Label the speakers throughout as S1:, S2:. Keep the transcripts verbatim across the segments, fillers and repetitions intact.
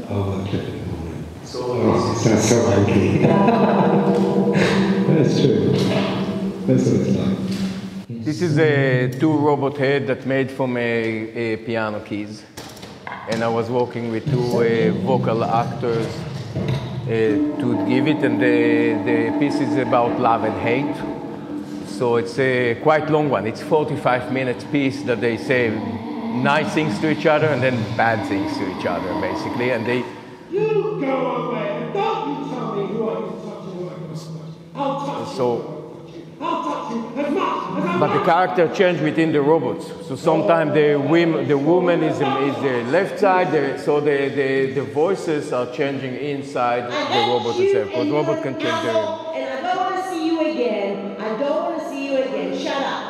S1: Oh, okay. So, oh, that's so ugly. That's true. That's what it's like.
S2: This is a two robot head that made from a, a piano keys. And I was working with two uh, vocal actors uh, to give it, and the, the piece is about love and hate. So it's a quite long one. It's forty-five minutes piece that they say nice things to each other and then bad things to each other, basically. And they.
S3: You go away! Don't you tell me who I can touch and who I can touch. I'll touch
S2: so,
S3: you. I'll touch you as much as I
S2: But the character changed within the robots. So sometimes the women, the woman is the, is the left side. The, so the, the the voices are changing inside the robot itself. Because robot can change their.
S4: And I don't want to see you again. I don't want to see you again. Shut up.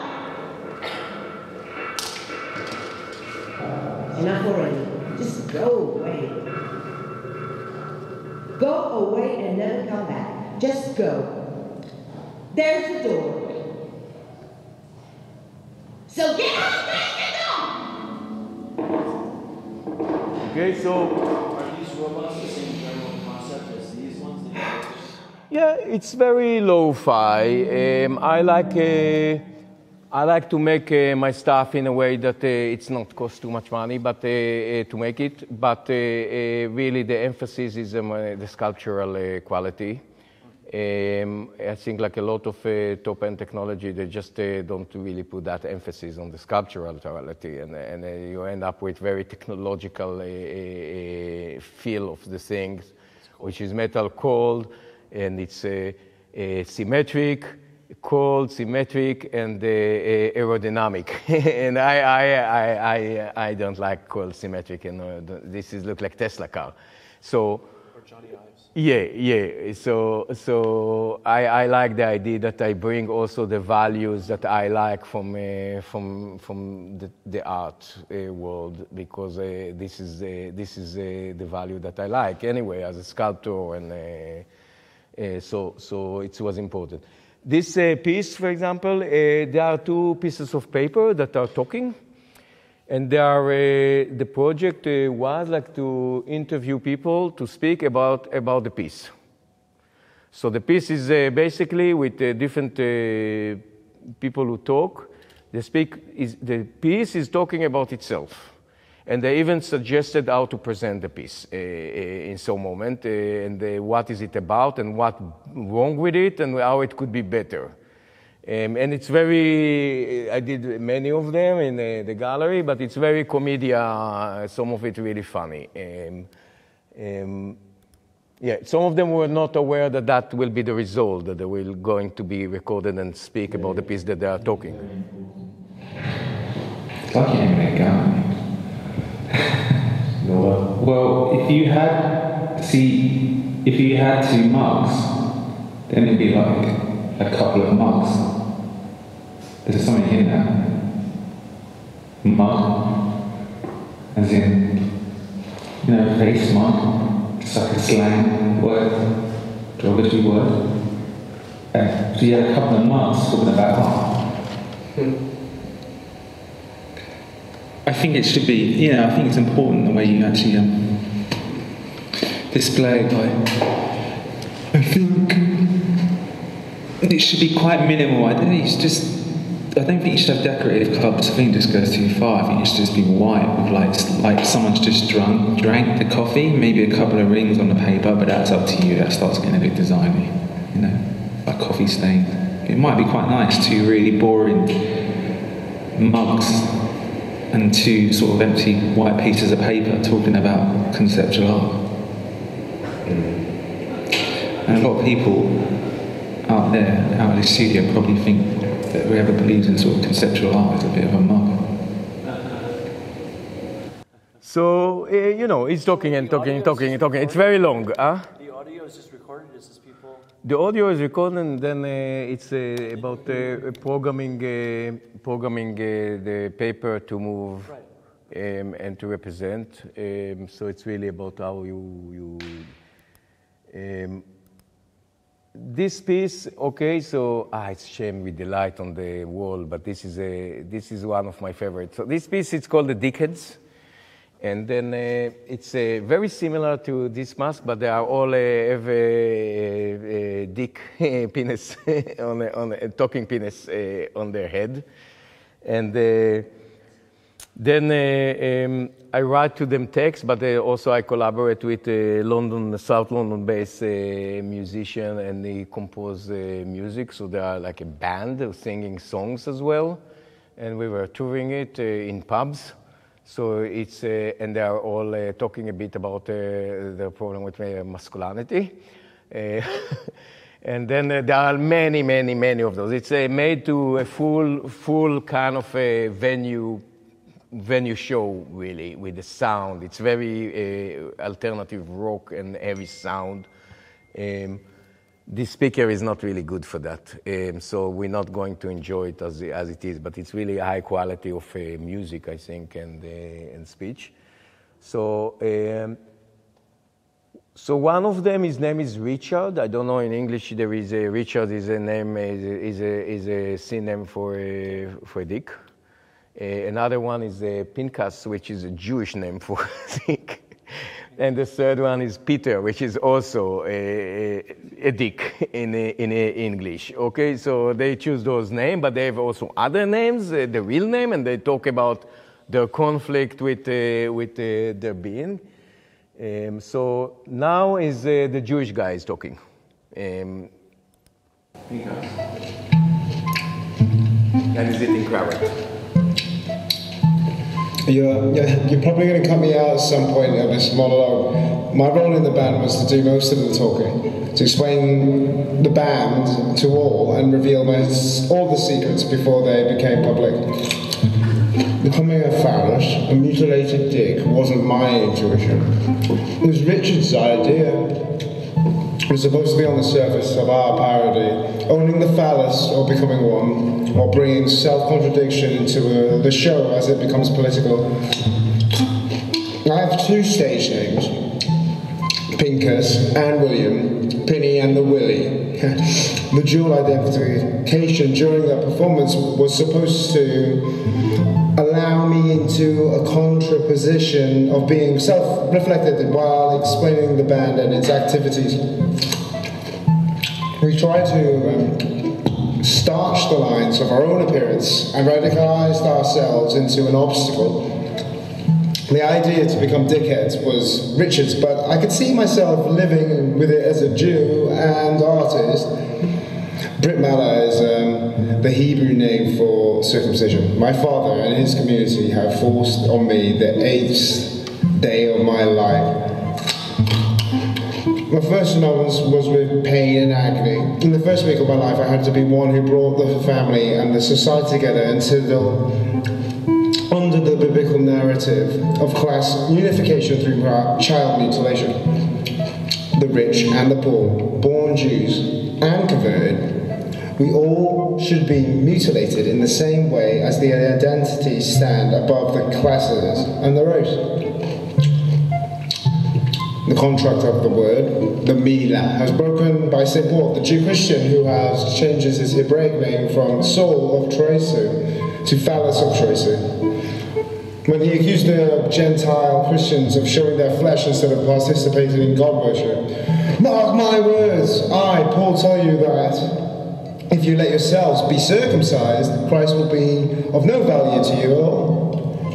S4: Enough already. Just go away. Go away and never come back. Just go. There's the door. So get out the door!
S2: Okay, so.
S5: Are these robots the same general concept as these ones?
S2: Yeah, it's very lo-fi. Um, I like uh, I like to make uh, my stuff in a way that uh, it's not cost too much money, but uh, uh, to make it. But uh, uh, really, the emphasis is um, uh, the sculptural uh, quality. Um, I think like a lot of uh, top-end technology, they just uh, don't really put that emphasis on the sculptural quality, and, and uh, you end up with very technological uh, uh, feel of the things, cool. Which is metal cold, and it's uh, uh, symmetric, cold, symmetric, and uh, uh, aerodynamic. And I, I, I, I, I don't like cold, symmetric, and uh, this is look like Tesla car. So.
S5: Or Johnny Ives.
S2: Yeah, yeah. So, so I, I like the idea that I bring also the values that I like from uh, from from the, the art uh, world, because uh, this is uh, this is uh, the value that I like anyway as a sculptor, and uh, uh, so so it was important. This uh, piece, for example, uh, there are two pieces of paper that are talking. And they are, uh, the project uh, was like to interview people to speak about, about the piece. So the piece is uh, basically with uh, different uh, people who talk. They speak, is, the piece is talking about itself. And they even suggested how to present the piece uh, uh, in some moment, uh, and uh, what is it about, and what's wrong with it, and how it could be better. Um, and it's very, I did many of them in uh, the gallery, but it's very comedia, some of it really funny. Um, um, yeah, some of them were not aware that that will be the result, that they will going to be recorded and speak about the piece that they are talking.
S1: It's like you're having a go. Well, if you had, see, if you had two mugs, then it'd be like a couple of mugs. There's something in that. Mug, as in, you know, face mug, it's like a slang word, derogatory word. Uh, so you had a couple of mugs talking about art. I think it should be, you know, I think it's important the way you actually um, display it. Like, I think it should be quite minimal. I don't think it's just. I don't think you should have decorative cups. I think it just goes too far. I think it should just be white with like like someone's just drunk, drank the coffee, maybe a couple of rings on the paper, but that's up to you. That starts getting a bit designy, you know, like coffee stain. It might be quite nice, two really boring mugs and two sort of empty white pieces of paper talking about conceptual art. And a lot of people out there, out of the studio, probably think that whoever believes in sort of conceptual art is a bit of a mug.
S2: So, uh, you know, he's talking and talking and talking and talking. It's very long, huh?
S5: The audio is just recorded? Is this people?
S2: The audio is recorded, and then uh, it's uh, about uh, programming, uh, programming uh, the paper to move right. um, and to represent. Um, so it's really about how you... you um, This piece, okay, so ah, it's a shame with the light on the wall, but this is a this is one of my favorites. So this piece, it's called the Dickheads. And then uh, it's uh, very similar to this mask, but they are all uh, have a, a dick penis, on a, on a talking penis uh, on their head. And uh, then uh, um, I write to them text, but uh, also I collaborate with a London, South London-based uh, musician, and he compose uh, music. So they are like a band singing songs as well. And we were touring it uh, in pubs. So it's, uh, and they are all uh, talking a bit about uh, the problem with uh, masculinity. Uh, and then uh, there are many, many, many of those. It's uh, made to a full, full kind of a venue, venue show, really, with the sound. It's very uh, alternative rock and heavy sound. Um, This speaker is not really good for that, um, so we're not going to enjoy it as, as it is, but it's really high quality of uh, music, I think, and, uh, and speech. So, um, so one of them, his name is Richard. I don't know in English there is a, Richard is a name, is a, is a, is a C name for a, for a dick. Uh, another one is a Pinchas, which is a Jewish name for a dick. And the third one is Peter, which is also a, a dick in, a, in a English. Okay, so they choose those names, but they have also other names, uh, the real name, and they talk about their conflict with, uh, with uh, their being. Um, so now is uh, the Jewish guy is talking. Um, and is eating carrot.
S6: You're, you're probably going to cut me out at some point of this monologue. My role in the band was to do most of the talking, to explain the band to all and reveal my, all the secrets before they became public. Becoming a phallus, a mutilated dick, wasn't my intuition. It was Richard's idea. It was supposed to be on the surface of our parody, owning the phallus or becoming one, or bringing self-contradiction into uh, the show as it becomes political. I have two stage names, Pincus and William, Pinny and the Willy. The dual identification during that performance was supposed to allow me into a contraposition of being self-reflected while explaining the band and its activities. We tried to um, starch the lines of our own appearance and radicalized ourselves into an obstacle. The idea to become dickheads was Richard's, but I could see myself living with it as a Jew and artist. Brit Mala is um, the Hebrew name for circumcision. My father and his community have forced on me the eighth day of my life. My first annoyance was with pain and agony. In the first week of my life, I had to be one who brought the family and the society together until, under the biblical narrative of class unification through child mutilation. The rich and the poor, born Jews and converted, we all should be mutilated in the same way as the identities stand above the classes and the race. The contract of the word, the Mila, has broken by Saint Paul, the Jew Christian who has changes his Hebraic name from Saul of Tarso to Phallus of Tarso. When he accused the Gentile Christians of showing their flesh instead of participating in God worship. Mark my words, I, Paul, tell you that if you let yourselves be circumcised, Christ will be of no value to you at all.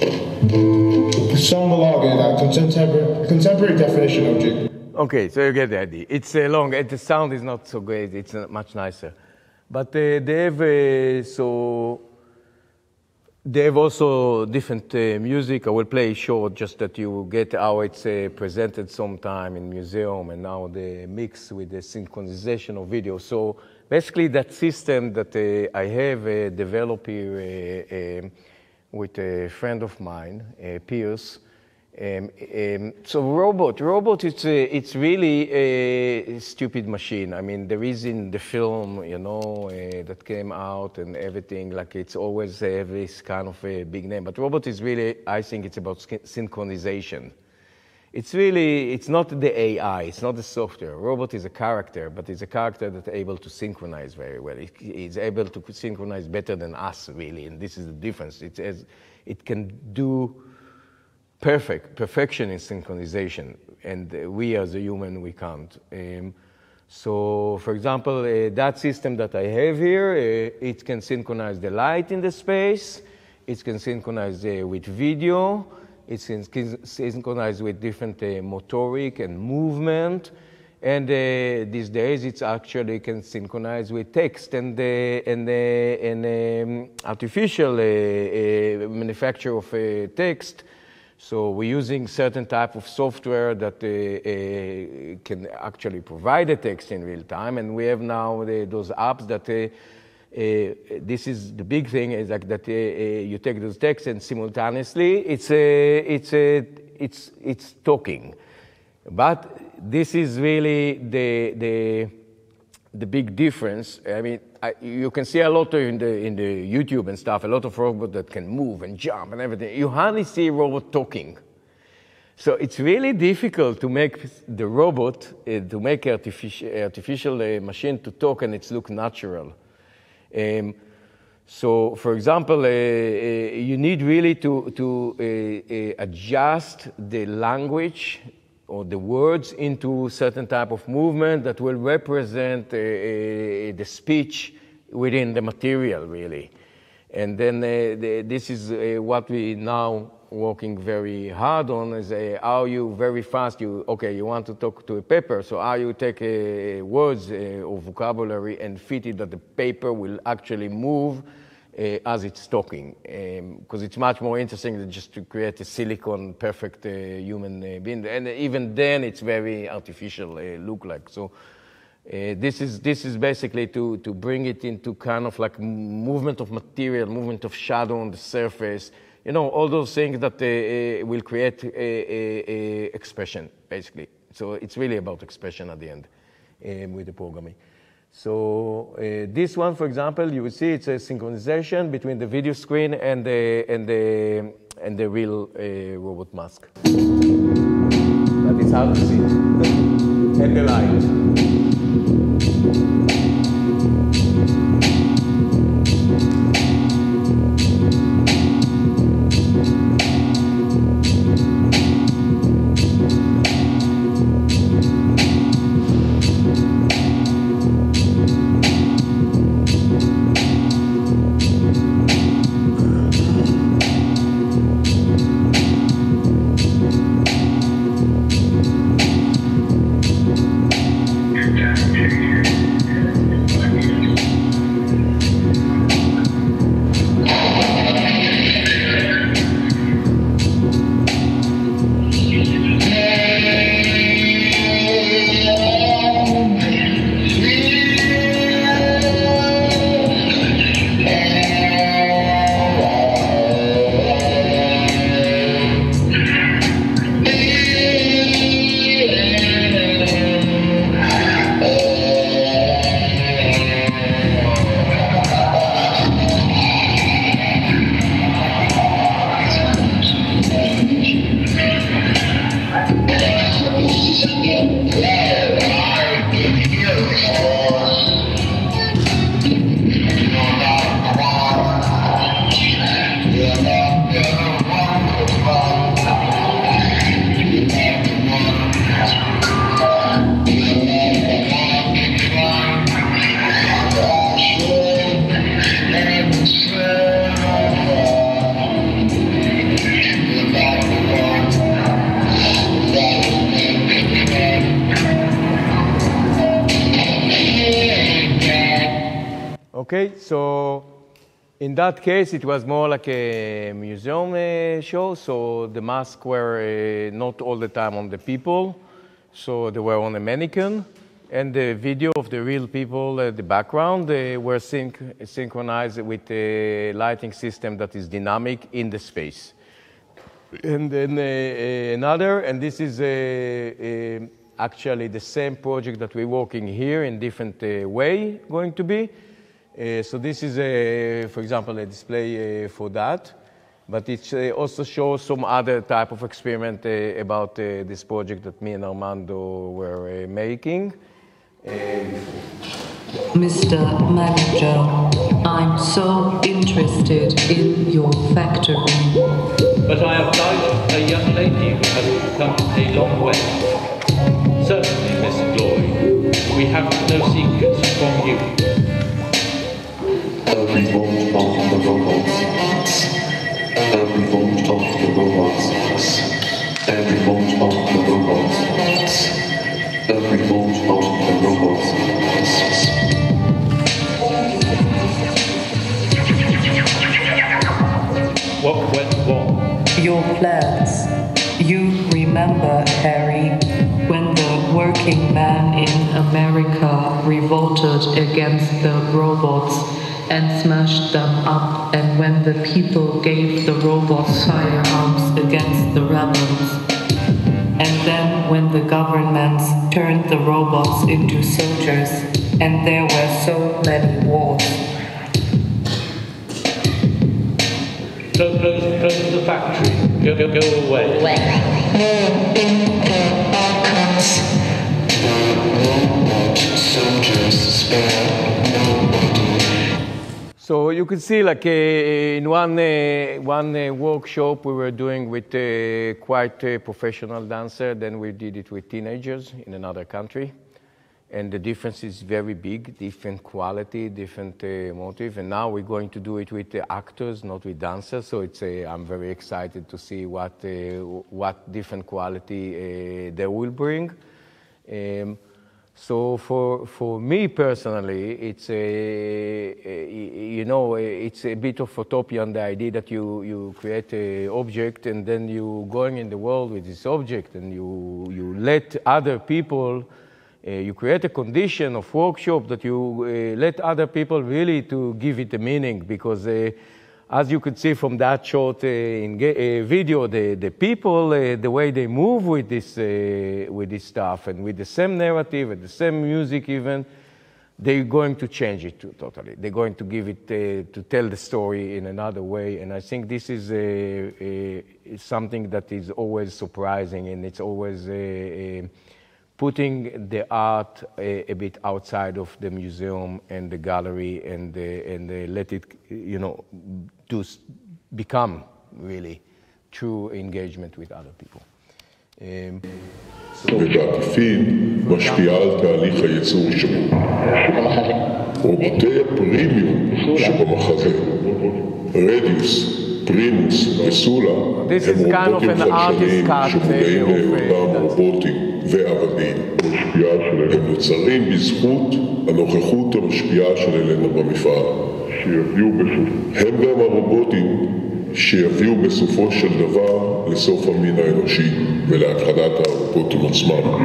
S6: Some will argue that contemporary, contemporary definition of Jew.
S2: Okay, so you get the idea. It's uh, long, and the sound is not so great, it's uh, much nicer. But uh, they have, uh, so, they have also different uh, music. I will play short just that you get how it's uh, presented sometime in museum, and now the mix with the synchronization of video. So basically that system that uh, I have uh, developed here uh, uh, with a friend of mine, uh, Pierce. Um, um, so robot, robot, it's a, it's really a stupid machine. I mean, there is in the film, you know, uh, that came out and everything, like it's always uh, this kind of a big name. But robot is really, I think it's about synchronization. It's really, it's not the A I, it's not the software. Robot is a character, but it's a character that's able to synchronize very well. It, it's able to synchronize better than us, really, and this is the difference. It's as, it can do perfect, perfection in synchronization, and uh, we as a human, we can't. Um, so, for example, uh, that system that I have here, uh, it can synchronize the light in the space, it can synchronize uh, with video, it can synchronize with different uh, motoric and movement, and uh, these days it's actually can synchronize with text and, uh, and, uh, and um, artificial uh, uh, manufacture of uh, text. So we're using certain type of software that uh, uh, can actually provide the text in real time, and we have now the, those apps that uh, uh, this is the big thing is like that uh, uh, you take those texts and simultaneously it's uh, it's uh, it's it's talking, but this is really the the the big difference. I mean, I, you can see a lot in the in the YouTube and stuff, a lot of robots that can move and jump and everything. You hardly see a robot talking. So it's really difficult to make the robot, uh, to make artificial, artificial uh, machine to talk and it's look natural. Um, so, for example, uh, uh, you need really to, to uh, uh, adjust the language or the words into certain type of movement that will represent uh, uh, the speech within the material, really. And then uh, the, this is uh, what we now working very hard on is uh, how you very fast, you okay, you want to talk to a paper, so how you take uh, words uh, or vocabulary and fit it that the paper will actually move Uh, as it's talking, because um, it's much more interesting than just to create a silicon perfect uh, human uh, being, and even then it's very artificial uh, look like. So uh, this is this is basically to to bring it into kind of like movement of material, movement of shadow on the surface, you know, all those things that uh, uh, will create a, a, a expression basically. So it's really about expression at the end um, with the programming. So uh, this one, for example, you will see it's a synchronization between the video screen and the and the and the real uh, robot mask. That is hard to see. And the light. Okay, so in that case, it was more like a museum uh, show, so the masks were uh, not all the time on the people, so they were on a mannequin, and the video of the real people, uh, the background, they were synch synchronized with a lighting system that is dynamic in the space. And then uh, another, and this is uh, uh, actually the same project that we're working here in different uh, way going to be. Uh, so this is, a, for example, a display uh, for that, but it uh, also shows some other type of experiment uh, about uh, this project that me and Armando were uh, making. Uh,
S7: Mister Manager, I'm so interested in your factory.
S5: But I applied
S8: a young lady who has come a long way. Certainly, Miss Glory, we have no secrets from you.
S9: Every vote of the robots. Every vote of the robots. Every vote of the robots. Every vote of the robots.
S8: What went wrong?
S7: Your plans. You remember, Harry, when the working man in America revolted against the robots and smashed them up, and when the people gave the robots firearms against the rebels. And then when the governments turned the robots into soldiers, and there were so many wars.
S8: Close, close, close the factory. Go, go, go away.
S2: So you can see, like uh, in one uh, one uh, workshop we were doing with uh, quite a professional dancer. Then we did it with teenagers in another country, and the difference is very big, different quality, different uh, motive. And now we're going to do it with uh, actors, not with dancers. So it's uh, I'm very excited to see what uh, what different quality uh, they will bring. Um, So for for me personally, it's a, a you know it's a bit of utopian, the idea that you you create a object and then you going in the world with this object and you you let other people uh, you create a condition of workshop that you uh, let other people really to give it a meaning, because uh, as you could see from that short uh, in, uh, video, the, the people, uh, the way they move with this, uh, with this stuff and with the same narrative and the same music even, they're going to change it too, totally. They're going to give it, uh, to tell the story in another way. And I think this is a, a, something that is always surprising, and it's always a, a putting the art a, a bit outside of the museum and the gallery, and, uh, and uh, let it, you know, to become really true engagement with other people. Um,
S10: ובעקיפין משפיעה על תהליך הייצור שבו. רובוטי הפרימיום שבמחזה, רדיוס, פרימוס וסולה, הם רובוטים חדשניים שמודעים להיותם רובוטים ועבדים. הם נוצרים בזכות הנוכחות המשפיעה של אלנה במפעל. הם גם הרובוטים שיביאו בסופו של דבר לסוף המין האנושי ולהכחדת הרובוטים עצמם.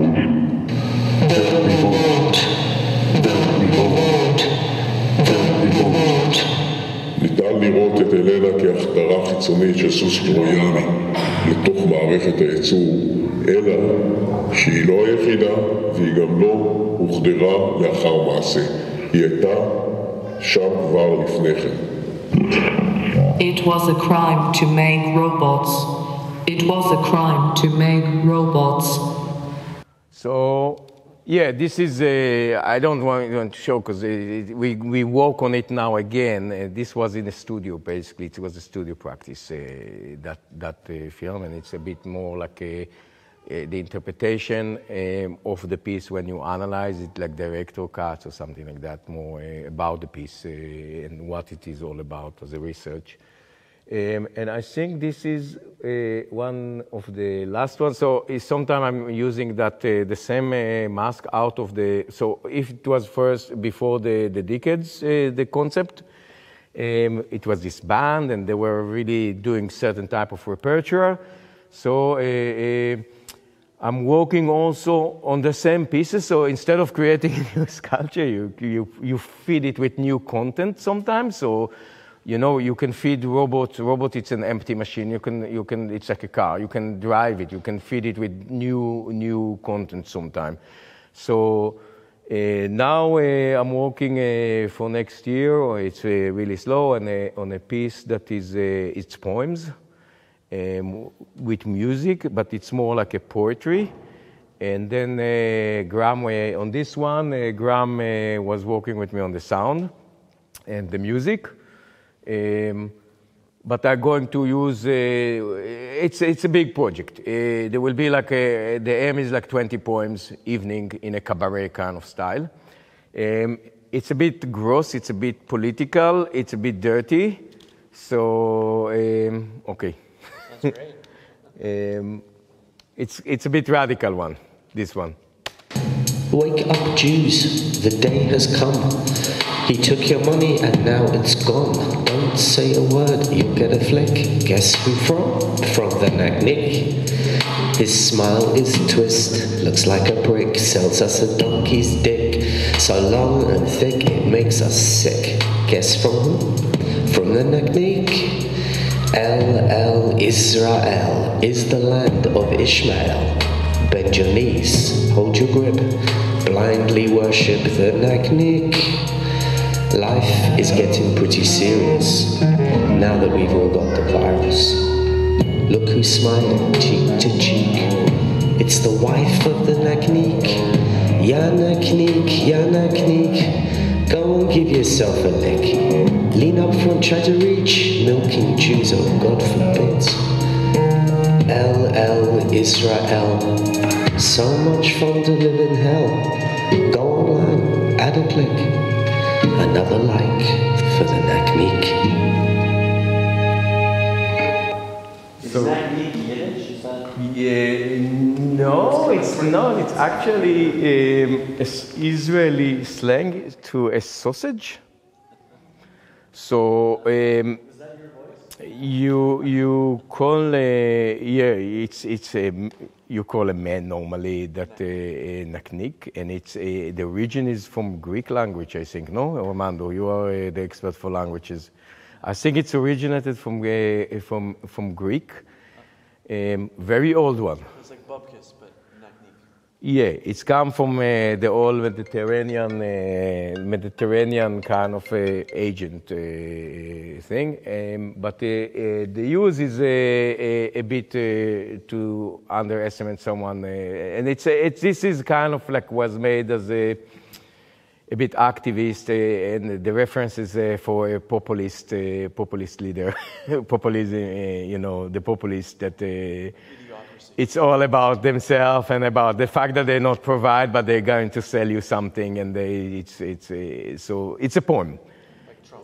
S10: ניתן לראות את אלנה כהחדרה חיצונית של סוס טרויאני לתוך מערכת הייצור, אלא שהיא לא היחידה והיא גם לא הוחדרה לאחר מעשה. היא הייתה שם כבר לפני כן.
S7: It was a crime to make robots. It was a crime to make robots.
S2: So, yeah, this is, uh, I don't want to show because we, we work on it now again. Uh, this was in a studio, basically. It was a studio practice, uh, that, that uh, film, and it's a bit more like a, uh, the interpretation um, of the piece when you analyze it, like director cuts or something like that, more uh, about the piece uh, and what it is all about as a research. Um, and I think this is uh, one of the last ones. So sometimes I'm using that uh, the same uh, mask out of the. So if it was first before the the decades, uh, the concept, um, it was this band, and they were really doing certain type of repertoire. So uh, uh, I'm working also on the same pieces. So instead of creating a new sculpture, you you you feed it with new content sometimes. So. You know, you can feed robot. Robot, it's an empty machine. You can, you can. It's like a car. You can drive it. You can feed it with new, new content sometime. So uh, now uh, I'm working uh, for next year. It's uh, really slow, and uh, on a piece that is uh, it's poems um, with music, but it's more like a poetry. And then uh, Graham, uh, on this one, uh, Graham uh, was working with me on the sound and the music. Um, but I'm going to use, uh, it's, it's a big project. Uh, there will be like, a, the aim is like twenty poems, evening, in a cabaret kind of style. Um, it's a bit gross, it's a bit political, it's a bit dirty. So, um, okay.
S5: That's great.
S2: um, it's, it's a bit radical one, this one.
S11: Wake up, Jews, the day has come. He took your money and now it's gone. Don't say a word, you'll get a flick. Guess who from? From the Nacknick. His smile is a twist, looks like a brick, sells us a donkey's dick. So long and thick, it makes us sick. Guess from who? From the Nacknick. El El Israel is the land of Ishmael. Bend your knees, hold your grip, blindly worship the Nacknick. Life is getting pretty serious, now that we've all got the virus. Look who's smiling, cheek to cheek. It's the wife of the Nacknick. Ya Nacknick, ya Nacknick. Go and give yourself a lick. Lean up front, try to reach. Milking Jews, oh God forbid. El El Israel. So much fun to live in hell. Go online, add a click. Another like for the Nacknick.
S5: Is Nacknick Yiddish? Is that?
S2: Yeah, no, it's not. It's actually um, Israeli slang to a sausage. So um,
S5: Is that your voice?
S2: you you call a, yeah, it's it's a, you call a man normally that uh, a Nacknick, and it's a, the origin is from Greek language, I think. No, Armando, you are uh, the expert for languages. I think it's originated from uh, from from Greek, um, very old one.
S5: It's like Bubkiss, but Nacknick.
S2: Yeah, it's come from uh, the old Mediterranean, uh, Mediterranean kind of uh, agent uh, thing, um, but uh, uh, the use is uh, a, a bit uh, to underestimate someone, uh, and it's, it's this is kind of like was made as a a bit activist, uh, and the reference is uh, for a populist uh, populist leader, populism, uh, you know, the populist that. Uh, It's all about themselves and about the fact that they not provide, but they're going to sell you something, and they, it's it's a, so it's a poem.
S5: Like Trump.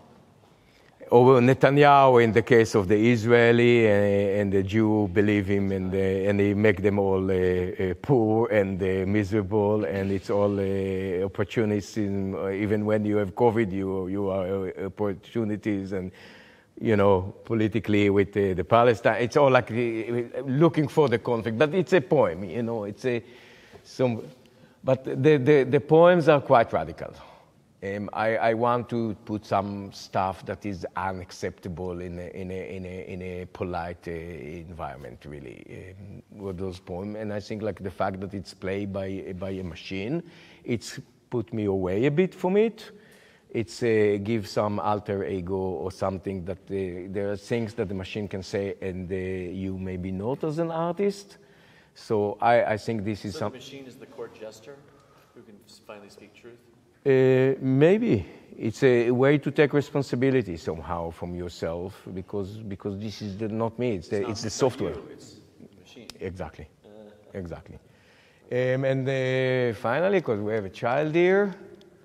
S2: Or Netanyahu, in the case of the Israeli uh, and the Jew, believe him, and uh, and they make them all uh, uh, poor and uh, miserable, and it's all uh, opportunities. In, uh, even when you have COVID, you you are uh, opportunities and. You know, politically with the, the Palestine, it's all like uh, looking for the conflict. But it's a poem, you know. It's a some, but the the, the poems are quite radical. Um, I, I want to put some stuff that is unacceptable in a in a in a, in a polite uh, environment, really, um, with those poems. And I think like the fact that it's played by by a machine, it's put me away a bit from it. It's uh, give some alter ego or something that uh, there are things that the machine can say and uh, you maybe not as an artist. So I, I think this is
S5: so
S2: some.
S5: The machine is the court jester who can finally speak truth?
S2: Uh, maybe. It's a way to take responsibility somehow from yourself because because this is the, not me, it's the,
S5: it's,
S2: it's the
S5: it's
S2: software.
S5: You, it's the machine.
S2: Exactly.
S5: Uh,
S2: exactly. Um, and uh, finally, because we have a child here.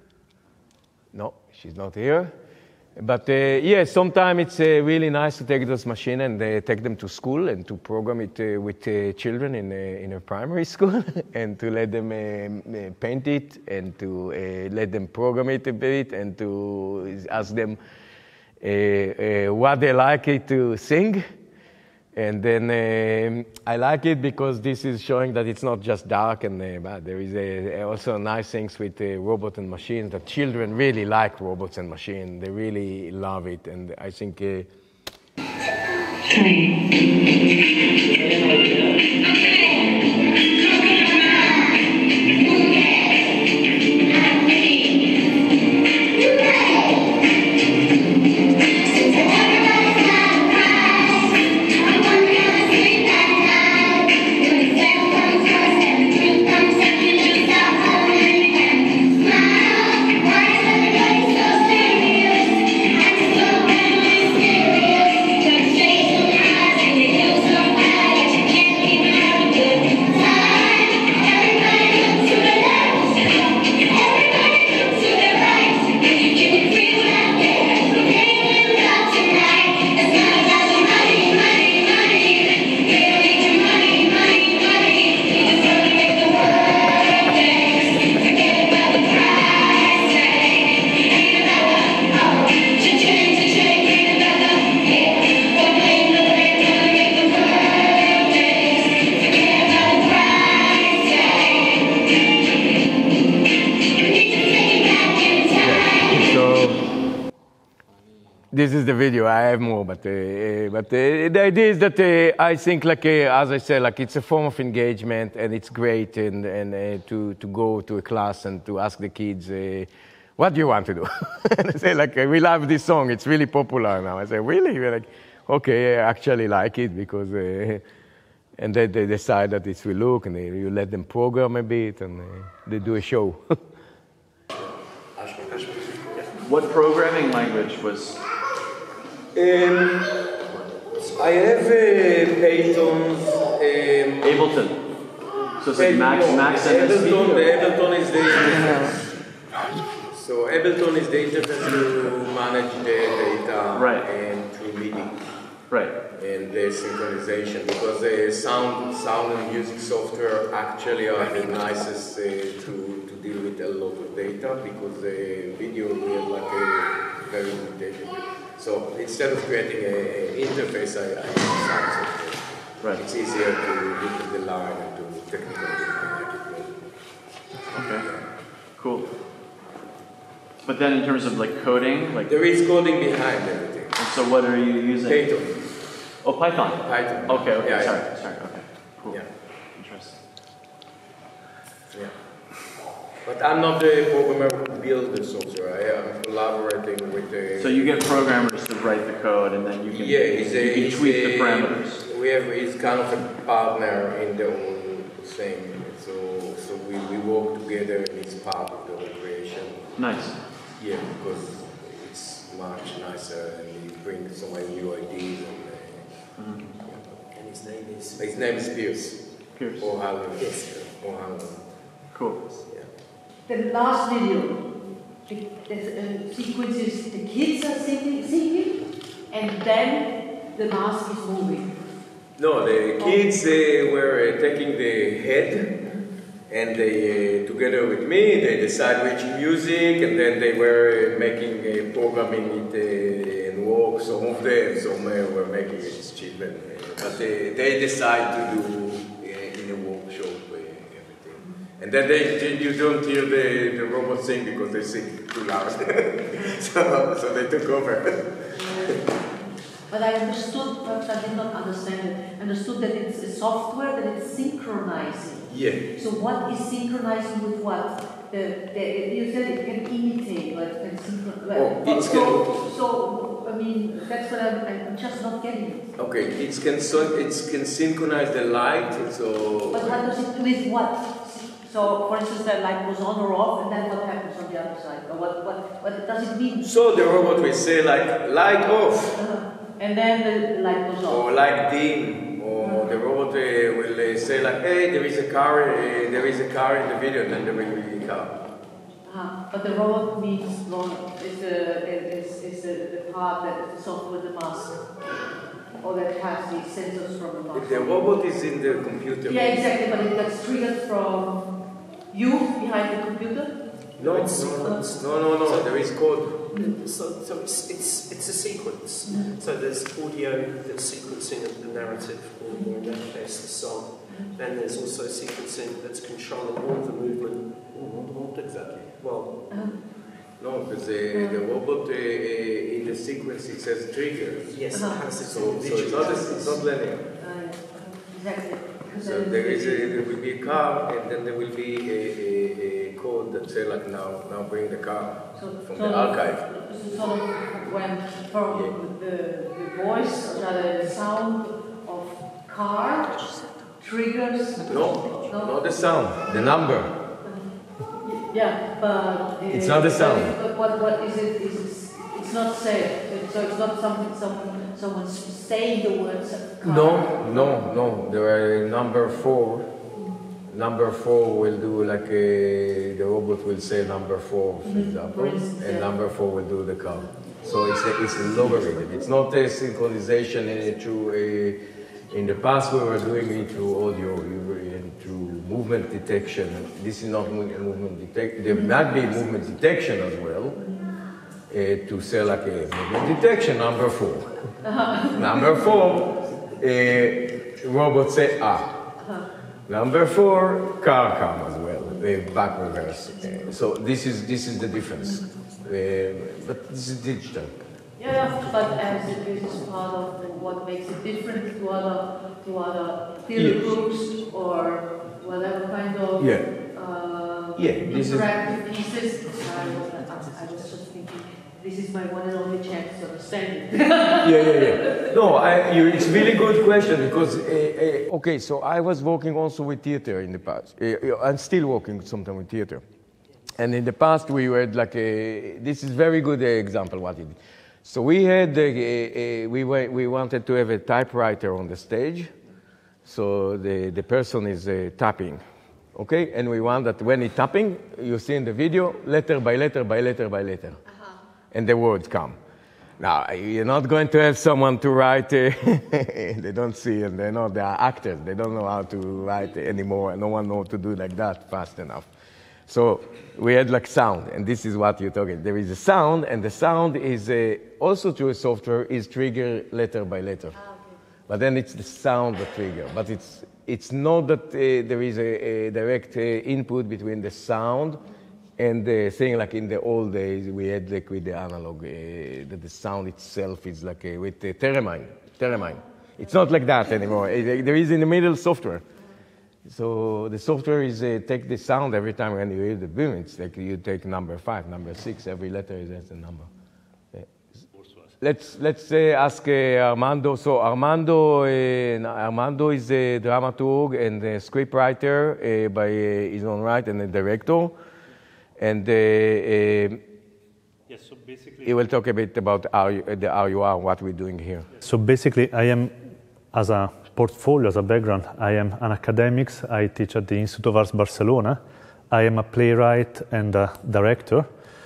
S2: No, she's not here. But uh, yeah, sometimes it's uh, really nice to take those machines and uh, take them to school and to program it uh, with uh, children in a, in a primary school and to let them uh, paint it and to uh, let them program it a bit and to ask them uh, uh, what they like it to sing. And then um, I like it because this is showing that it's not just dark and uh, bad. There is a, also nice things with uh, robots and machines that children really like robots and machines. They really love it, and I think. Uh,
S12: Thank you.
S2: this is the video. I have more, but uh, but uh, the idea is that uh, I think, like uh, as I said, like it's a form of engagement, and it's great, and and uh, to to go to a class and to ask the kids, uh, what do you want to do? And I say, like, we love this song. It's really popular now. I say, really? We're like, okay, I actually like it because, uh, and then they decide that it's will look, and they, you let them program a bit, and uh, they do a show.
S12: What programming language was?
S13: Um, I have uh, Python's um,
S12: Ableton. So it's like Max,
S13: no,
S12: Max M S P?
S13: Ableton, the Ableton is the interface. So Ableton is the interface to manage the data
S12: right.
S13: and through MIDI.
S12: Right.
S13: And the synchronization, because the sound, sound and music software actually are the nicest uh, to, to deal with a lot of data, because the video we have like a very limited. So instead of creating an interface, I, I use sound software.
S12: Right.
S13: It's easier to look at the line and to technically make it work.
S12: Okay. Cool. But then in terms of like coding, like
S13: there is coding behind everything.
S12: And so what are you using?
S13: Python.
S12: Oh, Python.
S13: Python.
S12: Okay. Okay.
S13: Yeah,
S12: sorry.
S13: yeah.
S12: Sorry. Okay. Cool.
S13: Yeah.
S12: Interesting.
S13: Yeah. But I'm not the programmer who builds the software. I am collaborating with the.
S12: So you get programmers to write the code, and then you can.
S13: Yeah, he's a,
S12: you can
S13: he's
S12: tweak
S13: a,
S12: the parameters.
S13: We have. He's kind of a partner in the whole thing. So so we, we work together, and it's part of the whole creation.
S12: Nice.
S13: Yeah, because it's much nicer, and he brings so many new ideas. And, uh,
S12: mm-hmm.
S13: yeah. And his name is. His name is Pierce.
S12: Pierce.
S13: O'Halloran. Yes. O'Halloran.
S12: Cool.
S13: Yeah.
S4: The last video, the, the uh, sequence is the kids are singing, singing, and then the mask is moving.
S13: No, the kids uh, were uh, taking the head. And they, uh, together with me, they decide which music, and then they were uh, making, uh, programming it uh, and work. Some of them, some uh, were making it as children. Uh, but they, they decide to do uh, in a workshop uh, everything. And then they, you don't hear the, the robot sing because they sing too loud. so, so they took over.
S4: But I understood, perhaps I did not understand it, understood that it's a software that it's synchronizing.
S13: Yeah.
S4: So what is synchronizing with what? The, the, you said it can imitate, but it can synchronize. Well,
S13: oh,
S4: so, so, I mean, that's what I'm, I'm just not getting it.
S13: Okay, it can, so, it can synchronize the light, so...
S4: But what does it do with what? So, for instance, the light goes on or off, and then what happens on the other side? Or what, what, what does it mean?
S13: So the robot will say, like, light off.
S4: Uh-huh. And then the light goes off.
S13: Or light dim. Or the robot uh, will uh, say, like, hey, there is a car, uh, there is a car in the video, and then there will be a car.
S4: Uh-huh. But the robot means robot is the is, is the, the part that is soft with the mask. Or that has the sensors from the mask.
S13: If the robot is in the computer.
S4: Yeah, exactly, but it gets triggered from you behind the computer?
S13: No, no, no, no, no, no, there is code.
S14: So, so it's, it's, it's a sequence. Mm-hmm. So there's audio that's sequencing of the narrative, or in that case the song. Then there's also sequencing that's controlling all the movement.
S13: Not exactly.
S14: Well,
S4: uh-huh.
S13: No, because the, the robot uh, in the sequence it says triggers.
S14: Yes,
S4: uh-huh.
S14: it has its
S13: so, so it's not, it's not linear.
S4: Uh, yeah. Exactly.
S13: So there is a, there will be a car, and then there will be a, a, a code that say like now now bring the car
S4: so,
S13: from
S4: so
S13: the archive.
S4: So sort of when from yeah. the, the voice or the sound of car triggers.
S13: No, no, not the sound, the number.
S4: Yeah, but uh,
S13: it's not the sound.
S4: But what what is it? Is it, it's not said. So it's not something someone someone's saying the words. Car.
S2: No, no, no. There are number four. Number four will do like a, the robot will say number four, for mm-hmm. example, instance, and yeah. number four will do the car. So it's a, it's a logarithm. It's not a synchronization in, through a, in the past we were doing it through audio, and through movement detection. This is not movement detection. There might be movement detection as well, uh, to say like a movement detection, number four. Uh-huh. Number four, uh, robot say ah. Uh-huh. Number four, car come as well, uh, back reverse. Uh, so this is this is the difference. Uh, but this is digital.
S4: Yeah, but as this is part of what makes it different to other to other theater
S2: Yes.
S4: groups or whatever kind of
S2: Yeah.
S4: uh,
S2: Yeah, this
S4: interactive pieces. I was, I was just thinking, this is my one and only chance to understand it.
S2: yeah, yeah, yeah. No, I, you, it's really good question because, uh, uh, okay, so I was working also with theater in the past. Uh, I'm still working sometimes with theater. And in the past we had like a, this is very good uh, example what it is. So we had, uh, uh, we, were, we wanted to have a typewriter on the stage. So the, the person is uh, tapping, okay? And we want that when he's tapping, you see in the video, letter by letter by letter by letter. Uh-huh. And the words come. Now, you're not going to have someone to write, uh, they don't see, and they're not, they are actors. They don't know how to write anymore, and no one knows to do like that fast enough. So we had like sound, and this is what you're talking. There is a sound, and the sound is uh, also through a software is triggered letter by letter. Ah, okay. But then it's the sound that trigger. But it's it's not that uh, there is a, a direct uh, input between the sound and the thing. Like in the old days, we had like with the analog, uh, that the sound itself is like uh, with the theremin. Theremin. It's not like that anymore. It, there is in the middle software. So the software is uh, take the sound every time when you hear the boom. It's like you take number five, number six. Every letter is has a number. Yeah. Let's let's uh, ask uh, Armando. So Armando, uh, Armando is a dramaturg and a scriptwriter uh, by uh, his own right and a director. And uh, uh,
S15: yes, so basically
S2: he will talk a bit about R U, the R U R, what we're doing here.
S15: So basically, I am as a portfolio, as a background, I am an academic. I teach at the Institute of Arts Barcelona. I am a playwright and a director.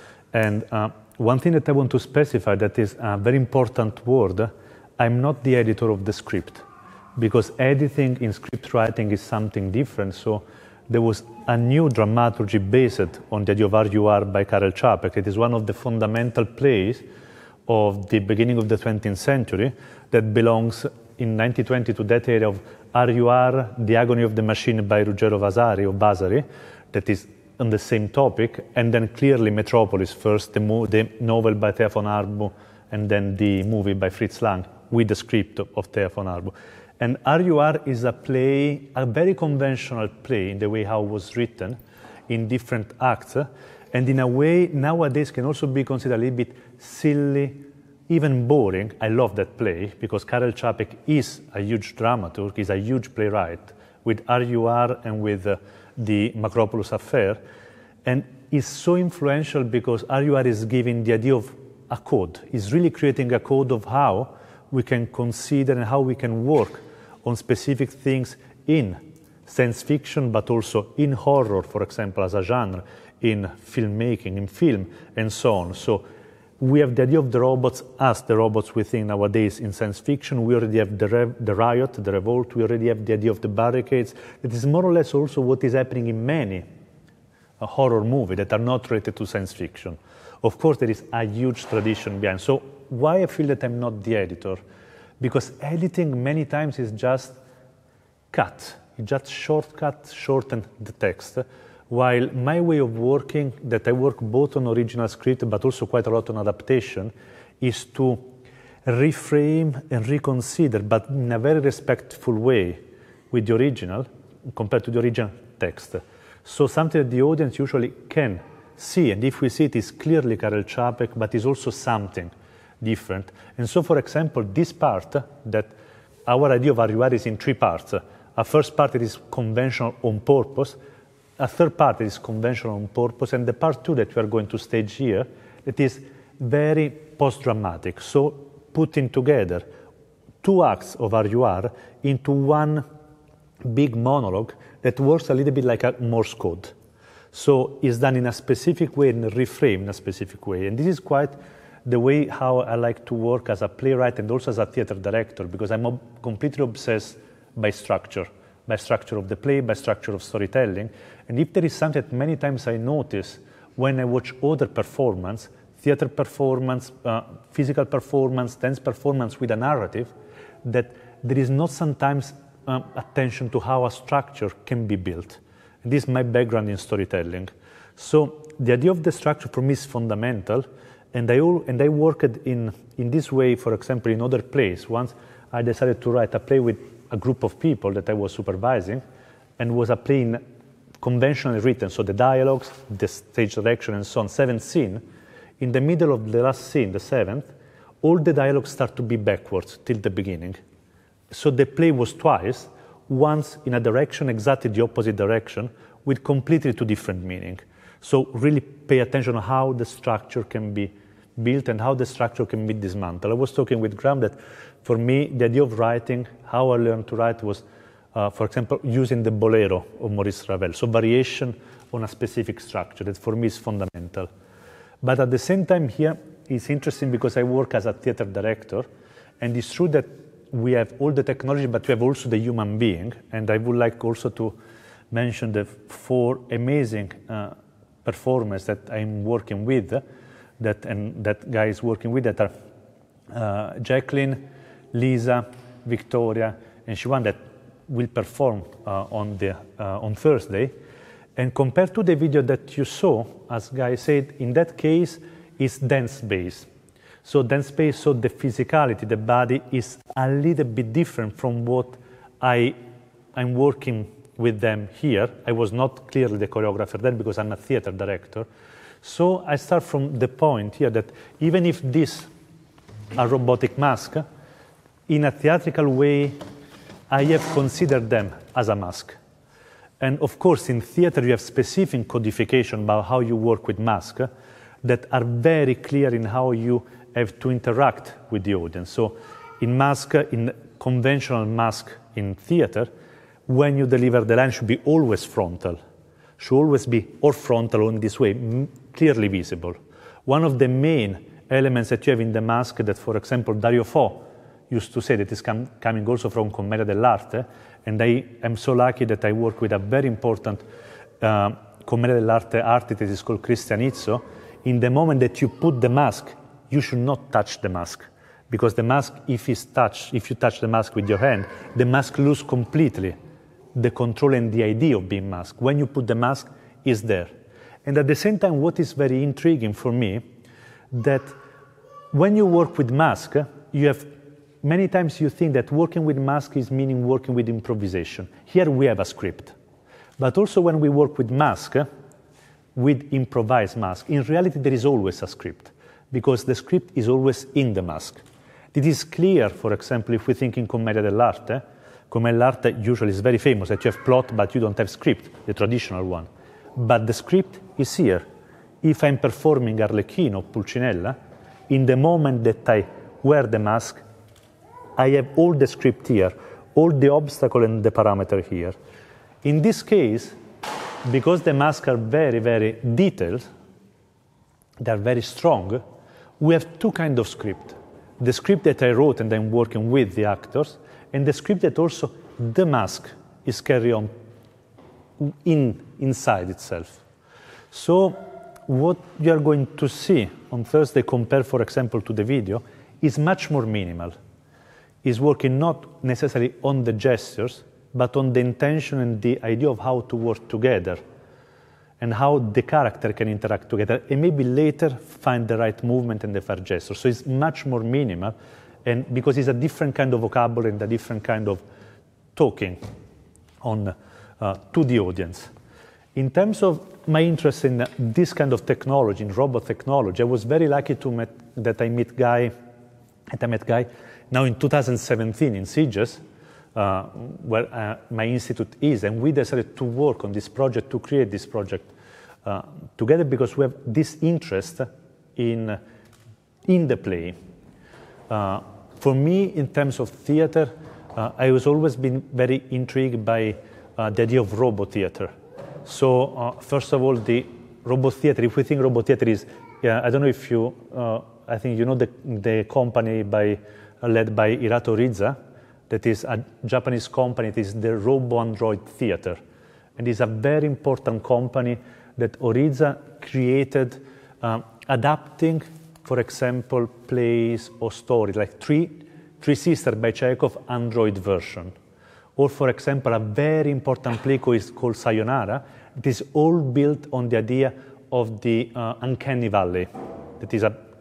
S15: And uh, one thing that I want to specify that is a very important word, I'm not the editor of the script, because editing in script writing is something different. So there was a new dramaturgy based on the idea of R U R by Karel Čapek. It is one of the fundamental plays of the beginning of the twentieth century that belongs in nineteen twenty to that area of R U R, The Agony of the Machine by Ruggero Vasari, or Vasari, that is on the same topic, and then clearly Metropolis, first the, mo the novel by Thea von Arbu, and then the movie by Fritz Lang, with the script of Thea von Arbu. And R U R is a play, a very conventional play in the way how it was written, in different acts, and in a way nowadays can also be considered a little bit silly, even boring. I love that play because Karel Čapek is a huge dramaturg, is a huge playwright with R U R and with uh, the Macropolis affair, and is so influential because R U R is giving the idea of a code, is really creating a code of how we can consider and how we can work on specific things in science fiction, but also in horror, for example, as a genre, in filmmaking, in film, and so on. So we have the idea of the robots as the robots we think nowadays in science fiction. We already have the, rev the riot, the revolt. We already have the idea of the barricades. That is more or less also what is happening in many uh, horror movies that are not related to science fiction. Of course, there is a huge tradition behind. So why I feel that I'm not the editor? Because editing many times is just cut. It just shortcut, shorten the text. While my way of working, that I work both on original script but also quite a lot on adaptation, is to reframe and reconsider, but in a very respectful way with the original, compared to the original text. So something that the audience usually can see, and if we see it, is clearly Karel Čapek, but is also something different. And so, for example, this part, that our idea of R U R is in three parts. A first part that is conventional on purpose, a third part that is conventional on purpose, and the part two that we are going to stage here, that is very post-dramatic. So putting together two acts of R U R into one big monologue that works a little bit like a Morse code. So it's done in a specific way and reframed in a specific way. And this is quite the way how I like to work as a playwright and also as a theater director, because I'm completely obsessed by structure, by structure of the play, by structure of storytelling. And if there is something that many times I notice when I watch other performance, theater performance, uh, physical performance, dance performance with a narrative, that there is not sometimes um, attention to how a structure can be built. And this is my background in storytelling. So the idea of the structure for me is fundamental, and I, all, and I worked in, in this way, for example, in other plays. Once I decided to write a play with a group of people that I was supervising, and was a play in conventionally written, so the dialogues, the stage direction, and so on, seventh scene. In the middle of the last scene, the seventh, all the dialogues start to be backwards till the beginning. So the play was twice, once in a direction, exactly the opposite direction, with completely two different meaning. So really pay attention to how the structure can be built and how the structure can be dismantled. I was talking with Graham that for me, the idea of writing, how I learned to write was, uh, for example, using the bolero of Maurice Ravel, so variation on a specific structure that for me is fundamental. But at the same time here, it's interesting because I work as a theater director, and it's true that we have all the technology, but we have also the human being, and I would like also to mention the four amazing uh, performers that I'm working with, that and that Guy is working with, that are uh, Jacqueline, Lisa, Victoria, and Siwan, that will perform uh, on the uh, on Thursday. And compared to the video that you saw, as Guy said, in that case, is dance based. So dance based, so the physicality, the body is a little bit different from what I I'm working with them here. I was not clearly the choreographer then because I'm a theater director. So I start from the point here that even if this a robotic mask, in a theatrical way, I have considered them as a mask. And of course, in theater, you have specific codification about how you work with masks that are very clear in how you have to interact with the audience. So in mask, in conventional mask in theater, when you deliver the line, should be always frontal. Should always be or frontal or in this way, clearly visible. One of the main elements that you have in the mask that, for example, Dario Fo used to say that is com coming also from Commedia dell'arte, and I am so lucky that I work with a very important uh, Commedia dell'arte artist that is called Christian Izzo. In the moment that you put the mask, you should not touch the mask, because the mask, if it's touched, if you touch the mask with your hand, the mask loses completely the control and the idea of being masked. When you put the mask, it's there. And at the same time, what is very intriguing for me, that when you work with mask, you have many times you think that working with mask is meaning working with improvisation. Here we have a script. But also when we work with mask, with improvised mask, in reality there is always a script, because the script is always in the mask. It is clear, for example, if we think in Commedia dell'arte, Commedia dell'arte usually is very famous that you have plot but you don't have script, the traditional one. But the script is here. If I'm performing Arlecchino or Pulcinella, in the moment that I wear the mask, I have all the script here, all the obstacle and the parameter here. In this case, because the masks are very, very detailed, they are very strong, we have two kinds of script. The script that I wrote and I'm working with the actors, and the script that also the mask is carried on in, inside itself. So what you are going to see on Thursday compared, for example, to the video, is much more minimal. Is working not necessarily on the gestures, but on the intention and the idea of how to work together and how the character can interact together, and maybe later find the right movement and the fair gesture. So it's much more minimal, and because it's a different kind of vocabulary and a different kind of talking on uh, to the audience. In terms of my interest in this kind of technology, in robot technology, I was very lucky to met, that I met Guy, that I met Guy now in two thousand seventeen in Sitges, uh, where uh, my institute is, and we decided to work on this project, to create this project uh, together, because we have this interest in, in the play. Uh, for me, in terms of theater, uh, I was always been very intrigued by uh, the idea of robot theater. So, uh, first of all, the robot theater, if we think robot theater is, yeah, I don't know if you, uh, I think you know the, the company by, uh, led by Hirato Riza, that is a Japanese company. It is the Robo-Android Theater. And it's a very important company that Oriza created, um, adapting, for example, plays or stories, like Three, Three Sisters by Chekhov, Android version. Or, for example, a very important play called Sayonara. It is all built on the idea of the uh, uncanny valley. That is a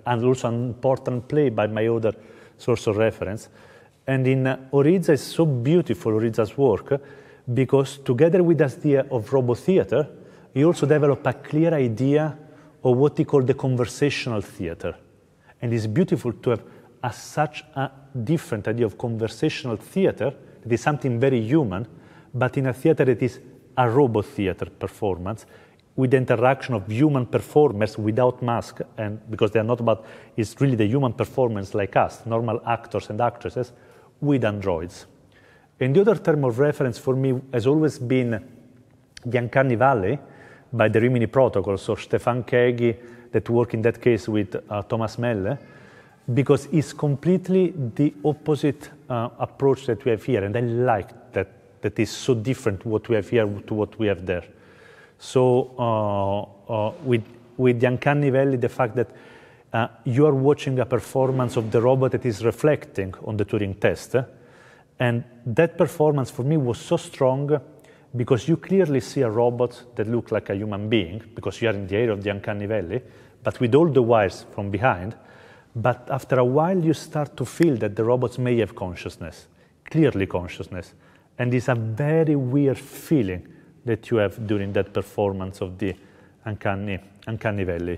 S15: and also an important play by my other source of reference. And in uh, Orizza, it's so beautiful, Orizza's work, because together with the idea of robot theater, he also developed a clear idea of what he called the conversational theater. And it's beautiful to have a, such a different idea of conversational theater. It is something very human, but in a theater it is a robot theater performance with the interaction of human performers without mask, and because they are not about, it's really the human performance like us, normal actors and actresses, with androids. And the other term of reference for me has always been the Uncanny Valley by the Rimini Protocol, so Stefan Kegi, that worked in that case with uh, Thomas Melle, because it's completely the opposite uh, approach that we have here, and I like that, that is so different what we have here to what we have there. So uh, uh, with, with the Uncanny Valley, the fact that uh, you are watching a performance of the robot that is reflecting on the Turing test, eh? And that performance for me was so strong because you clearly see a robot that looks like a human being, because you are in the area of the Uncanny Valley, but with all the wires from behind. But after a while, you start to feel that the robots may have consciousness, clearly consciousness. And it's a very weird feeling that you have during that performance of the Uncanny, Uncanny Valley.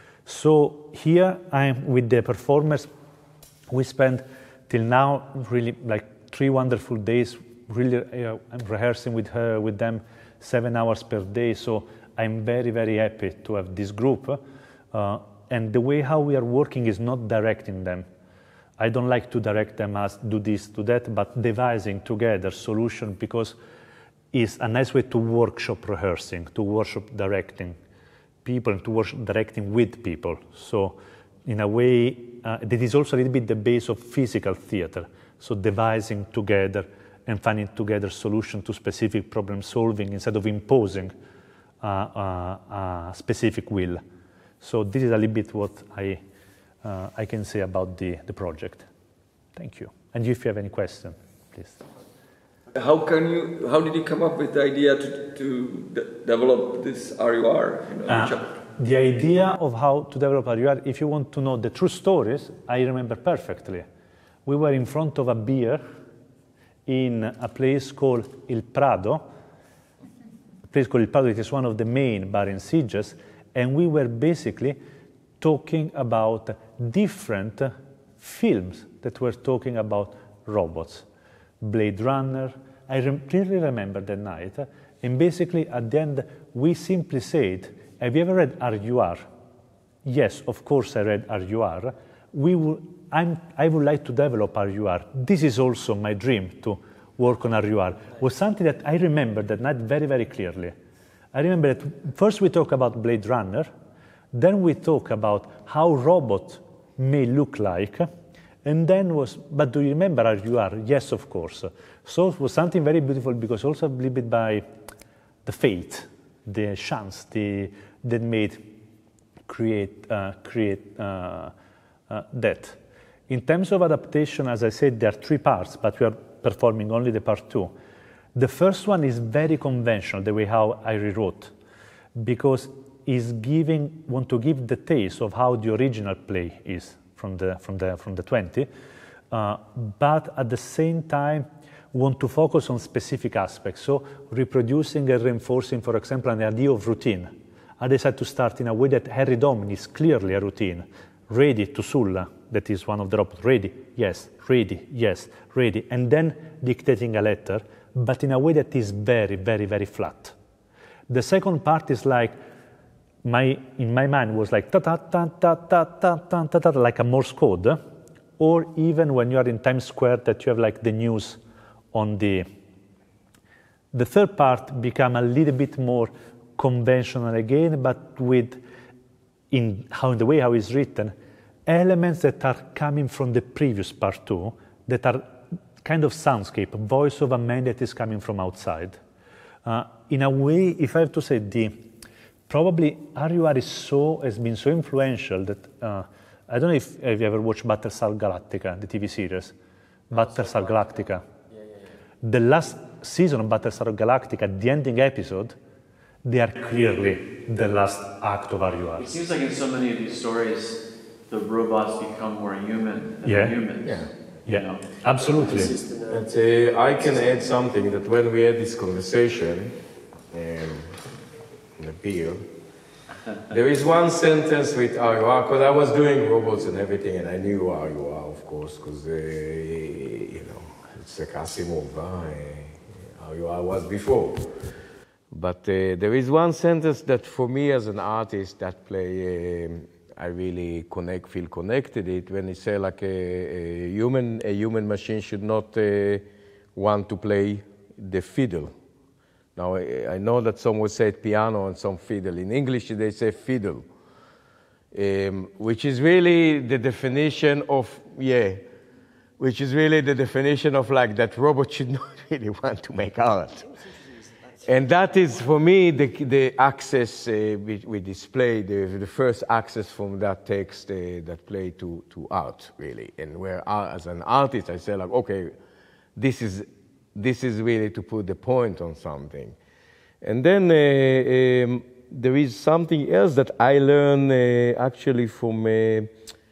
S15: So here I am with the performers. We spent till now really like three wonderful days, really uh, rehearsing with her, with them, seven hours per day. So I'm very, very happy to have this group. Uh, and the way how we are working is not directing them. I don't like to direct them as do this, do that, but devising together solution, because it's a nice way to workshop rehearsing, to workshop directing people, and to workshop directing with people. So in a way, uh, that is also a little bit the base of physical theater. So devising together and finding together solution to specific problem solving instead of imposing uh, uh, a specific will. So this is a little bit what I, uh, I can say about the, the project. Thank you. And if you have any question, please.
S16: How can you? How did you come up with the idea to, to de develop this R U R? You know,
S15: uh, the idea of how to develop R U R, if you want to know the true stories, I remember perfectly. We were in front of a beer in a place called Il Prado, a place called Il Prado. It is one of the main bars in Sitges, and we were basically talking about different films that were talking about robots. Blade Runner, I rem really remember that night, and basically at the end we simply said, have you ever read R U R? Yes, of course I read R U R. We will, I'm, I would like to develop R U R. This is also my dream, to work on R U R. Was something that I remember that night very, very clearly. I remember that first we talk about Blade Runner, then we talk about how robots may look like, and then was, but do you remember R U R? Yes, of course. So it was something very beautiful, because also a little bit by the fate, the chance the, that made create, uh, create uh, uh, that. In terms of adaptation, as I said, there are three parts, but we are performing only the part two. The first one is very conventional, the way how I rewrote, because it's giving, want to give the taste of how the original play is from the, from the, from the twenty, uh, but at the same time want to focus on specific aspects. So reproducing and reinforcing, for example, an idea of routine. I decided to start in a way that Harry Domini is clearly a routine. Ready to Sulla, that is one of the robots. Ready, yes, ready, yes, ready. And then dictating a letter, but in a way that is very, very, very flat. The second part is like, my, in my mind was like ta-ta-ta-ta-ta-ta-ta-ta, like a Morse code, or even when you are in Times Square that you have like the news on the... The third part became a little bit more conventional again, but with, in, how, in the way how it's written, elements that are coming from the previous part two, that are kind of soundscape, voice of a man that is coming from outside. Uh, in a way, if I have to say, the probably R U R is so, has been so influential that, uh, I don't know if have you ever watched Battlestar Galactica, the T V series, Battlestar Galactica. Yeah, yeah, yeah. The last season of Battlestar Galactica, the ending episode, they are clearly the last act of R U R.
S12: It seems like in so many of these stories, the robots become more human than
S15: Yeah.
S12: humans.
S2: Yeah.
S12: You know?
S15: Absolutely.
S2: And, uh, I can add something that when we had this conversation um, in the beer, there is one sentence with R U R, because I was doing robots and everything, and I knew R U R, of course, because, uh, you know, it's a Asimov, uh, R U R was before. But uh, there is one sentence that for me as an artist that play, um, I really connect, feel connected it when they say like a, a human, a human machine should not uh, want to play the fiddle. Now I, I know that some would say piano and some fiddle. In English they say fiddle, um, which is really the definition of yeah, which is really the definition of like that robot should not really want to make art. And that is, for me, the, the access uh, we, we display, the, the first access from that text uh, that play to, to art, really. And where, uh, as an artist, I say, like, okay, this is, this is really to put the point on something. And then uh, um, there is something else that I learned uh, actually from uh,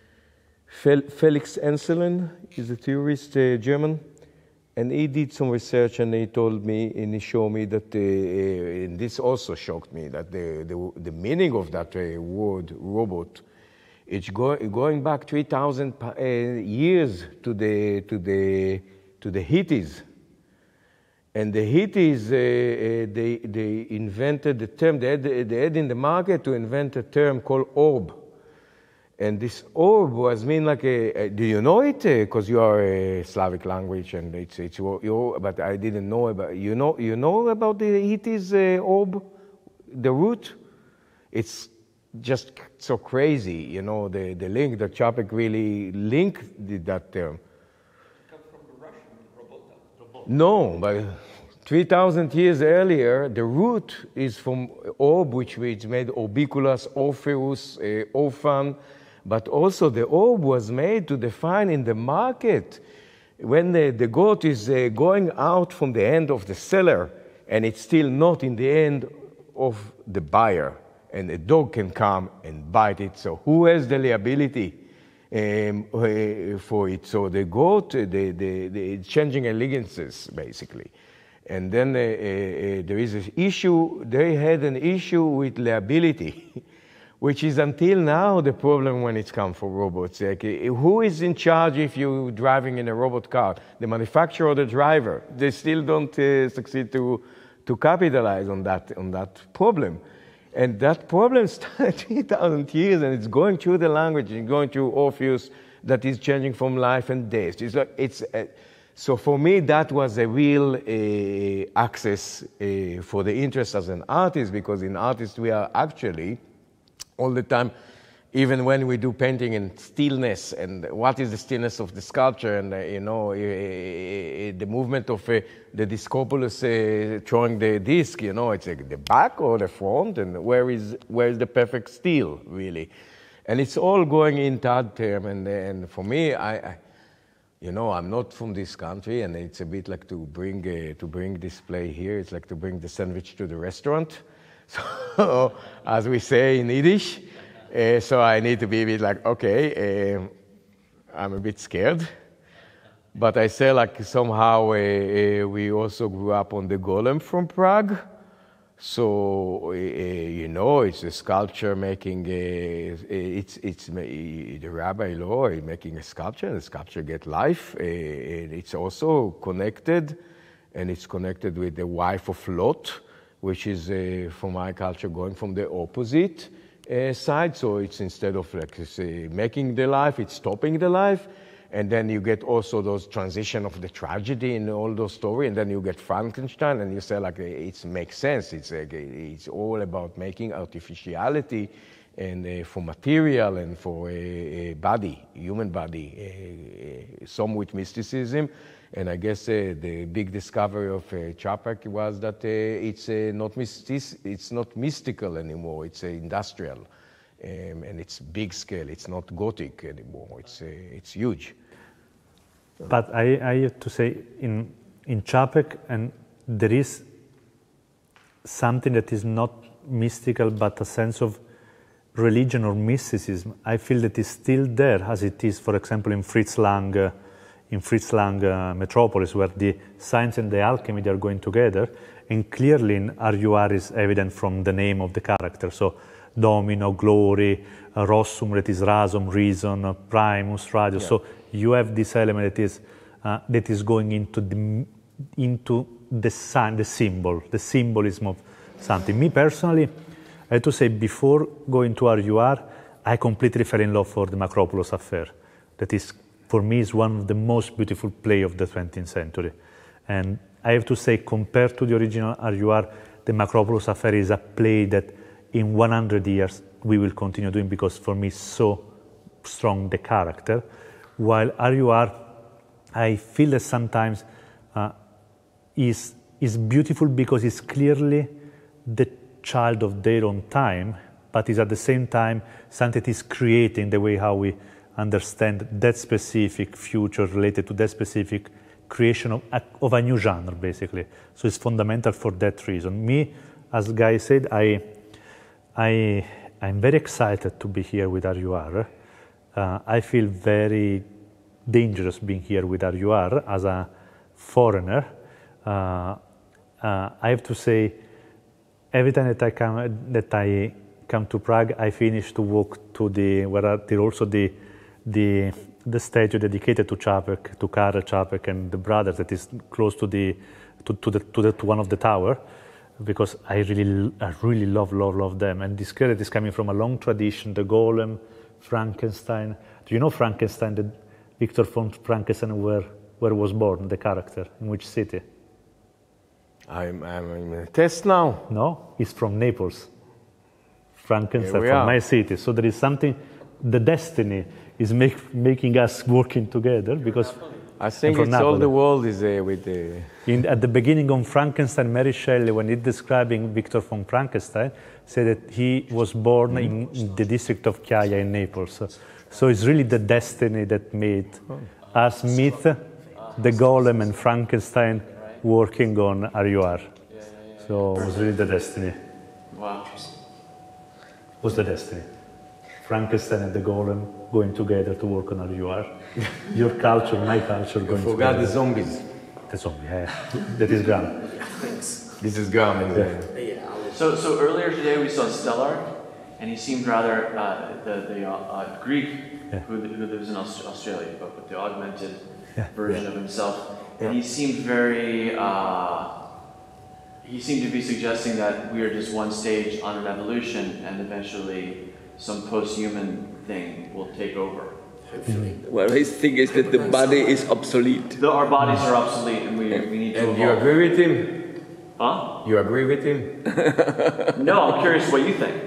S2: Fel Felix Enselen, he's a theorist, uh, German. And he did some research, and he told me, and he showed me that, uh, and this also shocked me, that the the, the meaning of that uh, word robot, it's go, going back three thousand uh, years to the to the to the Hittites. And the Hittites, uh, uh, they they invented the term. They had, they had in the market to invent a term called orb. And this orb was mean like a, a do you know it? Because uh, you are a Slavic language, and it's it's your, but I didn't know about you know you know about the Hittites uh, orb, the root. It's just so crazy, you know, the the link that Čapek really linked that term.
S16: It comes from the Russian robota.
S2: No, but three thousand years earlier, the root is from orb, which is made orbiculus, orpheus, uh, orphan. But also the orb was made to define in the market when the, the goat is uh, going out from the end of the seller and it's still not in the end of the buyer, and a dog can come and bite it. So who has the liability um, uh, for it? So the goat, the, the, the changing allegiances basically. And then uh, uh, there is an issue, they had an issue with liability. Which is until now the problem when it's come for robots. Like, who is in charge if you're driving in a robot car? The manufacturer or the driver? They still don't uh, succeed to, to capitalize on that, on that problem. And that problem started three thousand years, and it's going through the language, and going through Orpheus that is changing from life and death. It's like, it's, uh, so for me, that was a real uh, access uh, for the interest as an artist, because in artists we are actually all the time, even when we do painting in stillness, and what is the stillness of the sculpture, and uh, you know, uh, uh, the movement of uh, the Discopulus uh, throwing the disc, you know, it's like the back or the front, and where is where is the perfect still, really? And it's all going in that term, and and for me, I, I you know, I'm not from this country, and it's a bit like to bring uh, to bring this play here. It's like to bring the sandwich to the restaurant. So, as we say in Yiddish, uh, so I need to be a bit like, okay, uh, I'm a bit scared. But I say like somehow uh, uh, we also grew up on the golem from Prague. So, uh, you know, it's a sculpture making, a, it's, it's the rabbi law making a sculpture, and the sculpture get life. Uh, and it's also connected, and it's connected with the wife of Lot, which is, uh, from my culture, going from the opposite uh, side. So it's instead of like say, making the life, it's stopping the life. And then you get also those transition of the tragedy in all those stories. And then you get Frankenstein, and you say like it makes sense. It's like, it's all about making artificiality, and uh, for material and for a, a body, human body, uh, some with mysticism. And I guess uh, the big discovery of uh, Čapek was that uh, it's uh, not mystic, it's not mystical anymore. It's uh, industrial, um, and it's big scale. It's not Gothic anymore. It's uh, it's huge.
S15: But I, I have to say, in in Čapek, and there is something that is not mystical, but a sense of religion or mysticism, I feel that it's still there, as it is, for example, in Fritz Lang, uh, in Fritz Lang uh, Metropolis, where the science and the alchemy they are going together, and clearly in R U R is evident from the name of the character. So, Domino, Glory, uh, Rossum, that is Razum, Reason, uh, Primus, Radio. Yeah. So you have this element that is uh, that is going into the into the sign, the symbol, the symbolism of something. Me personally, I have to say, before going to R U R, I completely fell in love for the Macropulos affair. That is, for me, is one of the most beautiful play of the twentieth century. And I have to say, compared to the original R U R, the Macropulos affair is a play that in one hundred years we will continue doing, because for me, so strong the character. While R U R, I feel that sometimes uh, is, is beautiful because it's clearly the child of their own time, but is at the same time something that is creating the way how we understand that specific future related to that specific creation of a, of a new genre, basically. So it's fundamental for that reason. Me, as Guy said, I, I, I'm very excited to be here with R U R. Uh, I feel very dangerous being here with R U R as a foreigner. Uh, uh, I have to say, every time that I come that I come to Prague, I finish to walk to the where are there also the the the statue dedicated to Čapek, to Karel Čapek and the brothers, that is close to the to, to the to the to one of the tower, because I really I really love love love them. And this character is coming from a long tradition. The Golem, Frankenstein. Do you know Frankenstein? That Victor von Frankenstein, where where was born the character, in which city?
S2: I'm, I'm in a test now.
S15: No, he's from Naples. Frankenstein from
S2: are.
S15: my city. So there is something, the destiny is make, making us working together, because
S2: I think it's all the world is uh, with the...
S15: In, at the beginning of Frankenstein, Mary Shelley, when it describing Victor von Frankenstein, said that he was born in, in the district of Chiaia in Naples. So, so it's really the destiny that made us meet the Golem and Frankenstein working on R U R. Yeah, yeah, yeah, so it was really the destiny.
S12: Wow.
S15: It was the destiny. Frankenstein and the Golem going together to work on R U R. Your culture, my culture
S2: you
S15: going
S2: forgot
S15: together.
S2: the zombies.
S15: The zombie, yeah. That is Graham.
S12: Thanks.
S2: This is Graham.
S12: Yeah. Yeah. So, so earlier today we saw Stellar, and he seemed rather uh, the, the uh, uh, Greek
S15: yeah.
S12: who, who lives in Aust Australia, but with the augmented
S15: yeah.
S12: version
S15: yeah.
S12: of himself. And he seemed very, uh, he seemed to be suggesting that we are just one stage on an evolution, and eventually some post-human thing will take over.
S16: Mm-hmm. Well, his thing is that the body is obsolete.
S12: The, our bodies are obsolete, and we, we need to
S2: And
S12: evolve.
S2: you agree with him?
S12: Huh?
S2: You agree with him?
S12: No, I'm curious what you think.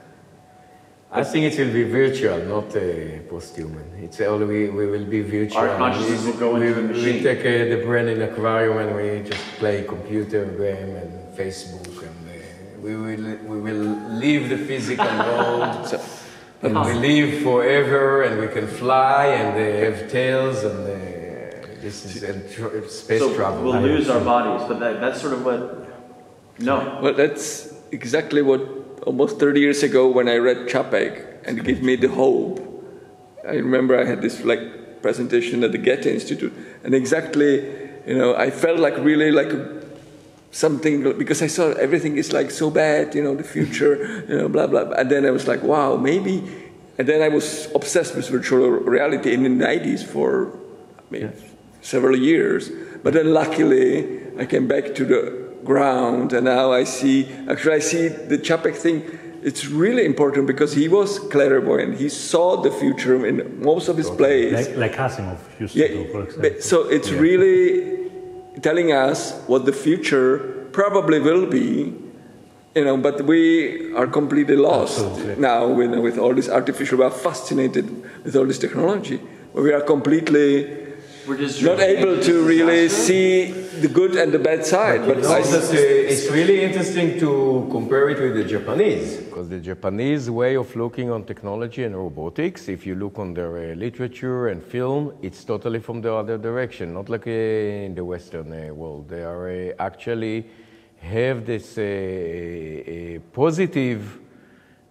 S2: I think it will be virtual, not uh, post-human. It's all we, we will be virtual.
S12: Our consciousness will go into
S2: we,
S12: the machine.
S2: We take uh, the brain in aquarium and we just play computer game and Facebook, and uh, we will we will leave the physical world. So, and we live forever, and we can fly, and uh, have tails, and uh, this is and tr space
S12: so
S2: travel.
S12: We'll lose our bodies, but that, that's sort of what. No.
S16: Well, that's exactly what. Almost thirty years ago, when I read Čapek and it gave me the hope, I remember I had this like presentation at the Goethe Institute, and exactly, you know, I felt like really like something, because I saw everything is like so bad, you know, the future, you know, blah blah. blah. And then I was like, wow, maybe. And then I was obsessed with virtual reality in the nineties for I mean, yeah. several years. But then luckily, I came back to the ground, and now I see, actually I see the Čapek thing, it's really important because he was clairvoyant. He saw the future in most of his plays.
S15: Like, like Asimov used
S16: yeah,
S15: to do, for example.
S16: So it's yeah. really telling us what the future probably will be, you know, but we are completely lost Absolutely. now with, with all this artificial, we are fascinated with all this technology, but we are completely
S12: We're just
S16: not able to really see the good and the bad side.
S2: But,
S16: but
S2: you know,
S16: I,
S2: that, uh, it's really interesting to compare it with the Japanese, because the Japanese way of looking on technology and robotics, if you look on their uh, literature and film, it's totally from the other direction, not like uh, in the Western uh, world. They are uh, actually have this uh, uh, positive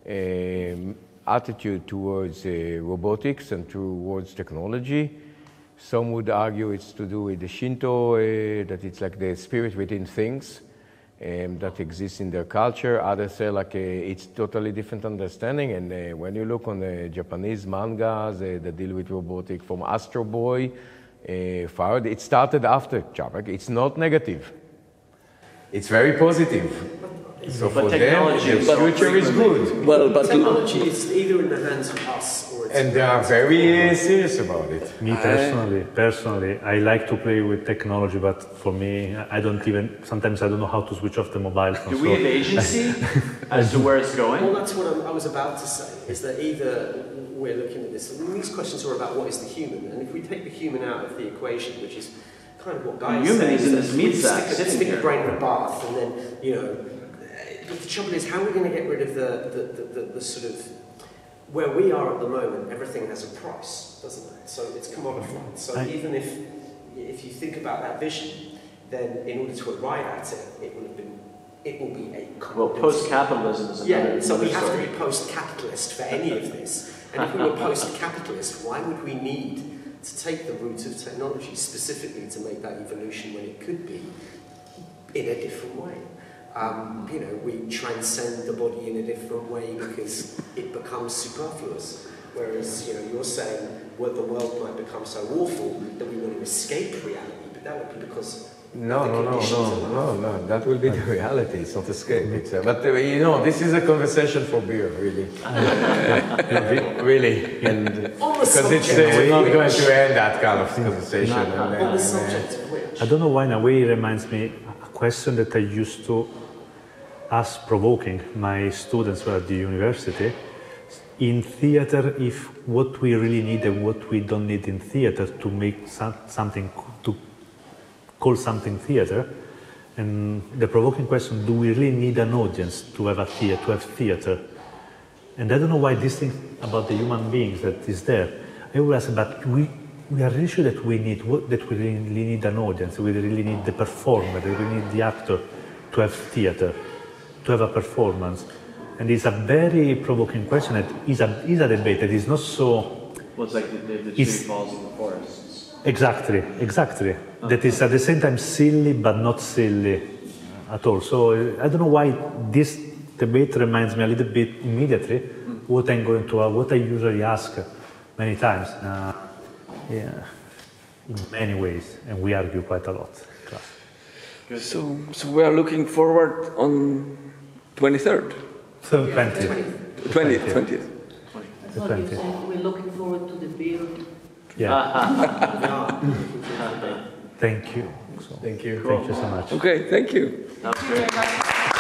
S2: um, attitude towards uh, robotics and towards technology. Some would argue it's to do with the Shinto, uh, that it's like the spirit within things um, that exists in their culture. Others say like uh, it's totally different understanding. And uh, when you look on the Japanese mangas uh, that deal with robotic, from Astro Boy, uh, forward, it started after Chapek. It's not negative. It's very positive. So
S14: but
S2: for them, the future is good.
S16: Well, but
S14: technology is either in the hands of us or it's
S2: and they are very uh, serious about it.
S15: Me personally, personally, I like to play with technology, but for me, I don't even, sometimes I don't know how to switch off the mobile phone.
S12: Do we have agency as to where it's going?
S14: Well, that's what I'm, I was about to say, is that either we're looking at this, I mean, these questions are about what is the human, and if we take the human out of the equation, which is kind of what Guy is
S12: human
S14: saying,
S12: is in this meat sack
S14: stick,
S12: sitting
S14: stick
S12: here.
S14: a brain in a bath, and then, you know, but the trouble is, how are we going to get rid of the, the, the, the, the sort of, where we are at the moment, everything has a price, doesn't it? So it's commodified. So
S15: I,
S14: even if if you think about that vision, then in order to arrive at it, it will have been, it will be a
S12: well, post-capitalism is another.
S14: Yeah, so we have
S12: story.
S14: to be post-capitalist for any of this. And if we were post-capitalist, why would we need to take the route of technology specifically to make that evolution when it could be in a different way? Um, you know, we transcend the body in a different way because it becomes superfluous. Whereas, you know, you're saying, well, the world might become so awful that we want to escape reality, but that would be because
S2: No, no, no, no, no, no, that will be the reality, it's not escape. It's, uh, but, uh, you know, this is a conversation for beer, really. Really, and because it's uh, not going to end that kind of conversation. And, uh,
S14: on the subject of which?
S15: I don't know why, in a way, it reminds me a question that I used to ask provoking my students were at the university. In theater, if what we really need and what we don't need in theater to make some, something, to call something theater, and the provoking question, do we really need an audience to have a theater, to have theater? And I don't know why this thing about the human beings that is there. I always ask, but we, we are really sure that we need, what, that we really need an audience, we really need the performer, that we need the actor to have theater, to have a performance. And it's a very provoking question. It is a, is a debate that is not so...
S12: Well, it's like the, the, the tree falls in the forest.
S15: Exactly, exactly. Okay. That is at the same time silly, but not silly at all. So I don't know why this debate reminds me a little bit immediately mm. what I'm going to, uh, what I usually ask many times. Uh, yeah, in many ways, and we argue quite a lot.
S16: Good. So, so we are looking forward on twenty-third.
S15: So twentieth.
S16: twentieth. twentieth.
S4: I thought you said we're looking forward to the beer.
S15: Yeah. Thank you. So,
S2: thank you.
S15: Thank you so much.
S16: Okay, thank you.
S12: That was great.